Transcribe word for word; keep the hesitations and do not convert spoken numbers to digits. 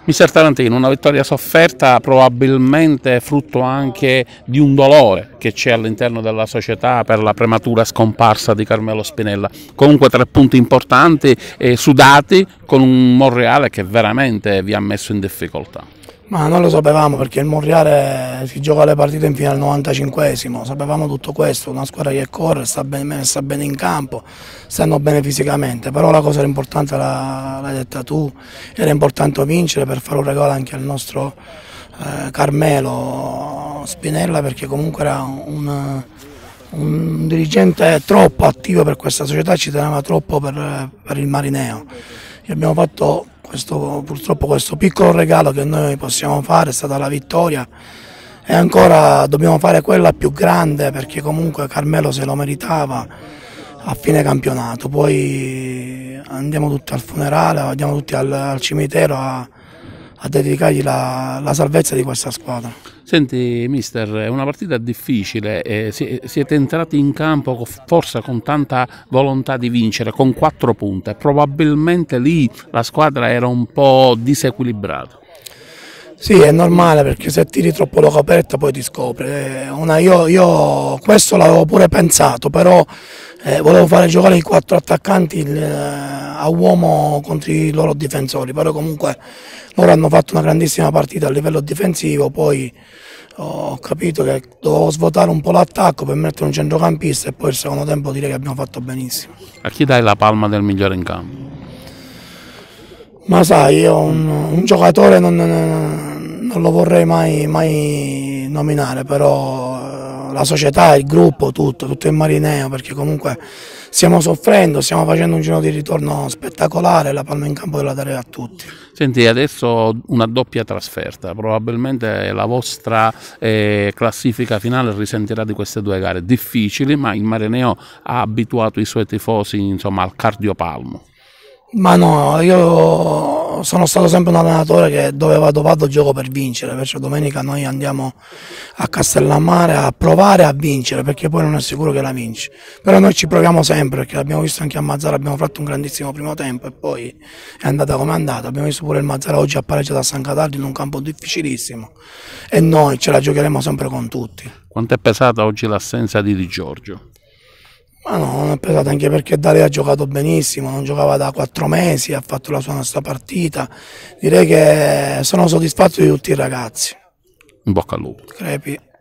Mister Tarantino, una vittoria sofferta probabilmente frutto anche di un dolore che c'è all'interno della società per la prematura scomparsa di Carmelo Spinella. Comunque tre punti importanti e sudati con un Monreale che veramente vi ha messo in difficoltà. Ma non lo sapevamo perché il Monreale si gioca le partite in fino al novantacinquesimo, sapevamo tutto questo, una squadra che corre, sta bene, sta bene in campo, stanno bene fisicamente, però la cosa importante l'hai detta tu, era importante vincere per fare un regalo anche al nostro eh, Carmelo Spinella perché comunque era un, un dirigente troppo attivo per questa società, ci teneva troppo per, per il Marineo. Gli abbiamo fatto questo, purtroppo questo piccolo regalo che noi possiamo fare, è stata la vittoria e ancora dobbiamo fare quella più grande perché comunque Carmelo se lo meritava a fine campionato, poi andiamo tutti al funerale, andiamo tutti al, al cimitero a, a dedicargli la, la salvezza di questa squadra. Senti mister, è una partita difficile, eh, siete entrati in campo forse con tanta volontà di vincere, con quattro punti, probabilmente lì la squadra era un po' disequilibrata. Sì, è normale perché se tiri troppo la coperta poi ti scopre. Una, io, io questo l'avevo pure pensato, però eh, volevo fare giocare i quattro attaccanti eh, a uomo contro i loro difensori, però comunque loro hanno fatto una grandissima partita a livello difensivo, poi ho capito che dovevo svuotare un po' l'attacco per mettere un centrocampista e poi il secondo tempo dire che abbiamo fatto benissimo. A chi dai la palma del migliore in campo? Ma sai, io un, un giocatore non, non lo vorrei mai, mai nominare, però la società, il gruppo, tutto, tutto il Marineo, perché comunque stiamo soffrendo, stiamo facendo un giro di ritorno spettacolare, la palma in campo della darei a tutti. Senti, adesso una doppia trasferta, probabilmente la vostra eh, classifica finale risentirà di queste due gare difficili, ma il Marineo ha abituato i suoi tifosi insomma, al cardiopalmo. Ma no, io sono stato sempre un allenatore che dove vado vado gioco per vincere, perciò domenica noi andiamo a Castellammare a provare a vincere perché poi non è sicuro che la vinci, però noi ci proviamo sempre perché l'abbiamo visto anche a Mazzara, abbiamo fatto un grandissimo primo tempo e poi è andata come è andata, abbiamo visto pure il Mazzara oggi ha pareggiato a San Cataldo in un campo difficilissimo e noi ce la giocheremo sempre con tutti. Quanto è pesata oggi l'assenza di Di Giorgio? Ma no, non è pesato anche perché Dario ha giocato benissimo, non giocava da quattro mesi, ha fatto la sua nostra partita. Direi che sono soddisfatto di tutti i ragazzi. In bocca al lupo. Crepi.